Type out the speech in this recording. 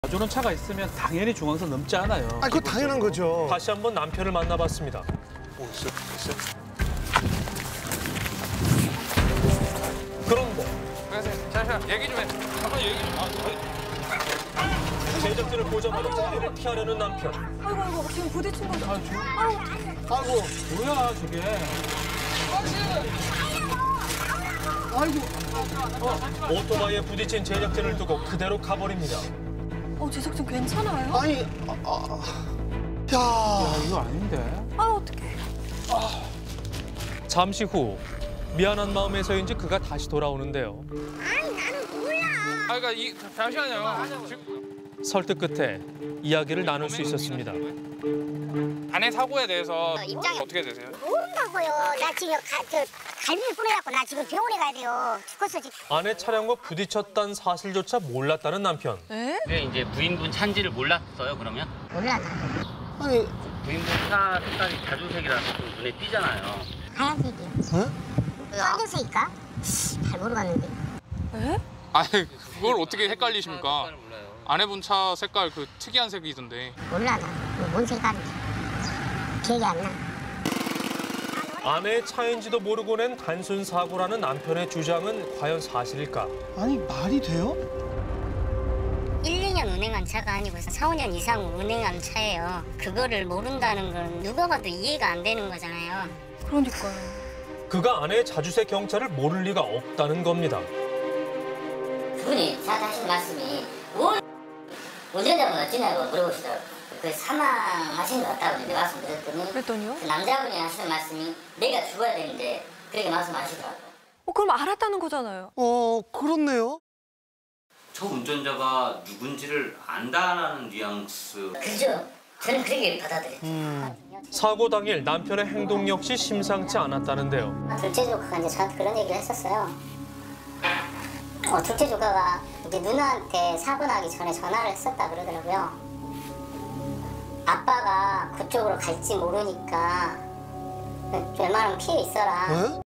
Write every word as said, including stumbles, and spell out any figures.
봐주는 차가 있으면 당연히 중앙선 넘지 않아요. 아, 그거 당연한 거죠. 다시 한번 남편을 만나봤습니다. 오, 있어, 있어. 그런데 잠시만 얘기 좀 해. 잠깐 얘기 좀. 아, 제작진을 보자마자 자리를 피하려는 남편. 아이고 아이고 지금 부딪힌 거죠? 아, 저, 아이고 어떡해. 아이고, 뭐야 저게? 아이고. 오토바이에 부딪힌 제작진을 두고 그대로 가버립니다. 어 제작진 괜찮아요? 아니, 아, 아. 야. 야 이거 아닌데? 아 어떡해. 잠시 후 미안한 마음에서인지 그가 다시 돌아오는데요. 아, 그러니까 이 잠시만요. 지금 설득 끝에 이야기를 나눌 수 있었습니다. 아내 사고에 대해서 입장이 어떻게 되세요? 모른다고요. 나 지금 가, 저, 갈비를 끊어갖고 나 지금 병원에 가야 돼요. 죽었어 지금. 아내 차량과 부딪혔다는 사실조차 몰랐다는 남편. 에? 왜 이제 부인분 차인지를 몰랐어요, 그러면? 몰라 나. 아니, 부인분 차 색깔이 자주색이라서 좀 눈에 띄잖아요. 하얀색이야. 어? 빨간색일까? 잘 모르겠는데. 에? 아니 그걸 어떻게 헷갈리십니까? 색깔을 몰라요. 아내분 차 색깔 그 특이한 색이던데. 몰라 나. 뭔 색깔인지. 기억이 안 나. 아내의 차인지도 모르고 낸 단순 사고라는 남편의 주장은 과연 사실일까? 아니, 말이 돼요? 일, 이 년 운행한 차가 아니고 사, 오 년 이상 운행한 차예요. 그거를 모른다는 건 누가 봐도 이해가 안 되는 거잖아요. 그러니까요. 그가 아내의 자주색 경차를 모를 리가 없다는 겁니다. 그분이 저한테 하신 말씀이 원 운전자분 어찌냐고 물어보시더라고요. 그 사망하신 것 같다고 이렇게 말씀드렸더니 그랬더니요? 그 남자분이 하시는 말씀이 내가 죽어야 되는데 그렇게 말씀하시더라고요. 어 그럼 알았다는 거잖아요. 어, 그렇네요. 저 운전자가 누군지를 안다라는 뉘앙스. 그죠? 저는 그렇게 받아들였죠. 음. 사고 당일 남편의 행동 역시 심상치 않았다는데요. 둘째 조카가 이제 저한테 그런 얘기를 했었어요. 어, 둘째 조카가 이제 누나한테 사고 나기 전에 전화를 했었다 그러더라고요. 아빠가 그쪽으로 갈지 모르니까 웬만하면 피해 있어라. 에?